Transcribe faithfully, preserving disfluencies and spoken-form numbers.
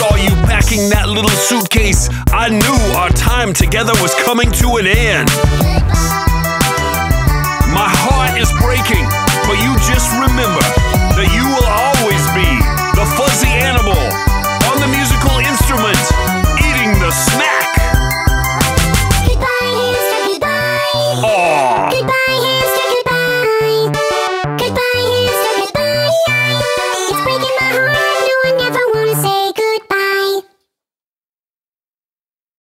saw you packing that little suitcase, I knew our time together was coming to an end. My heart is breaking, but you just remember that you will always be the fuzzy animal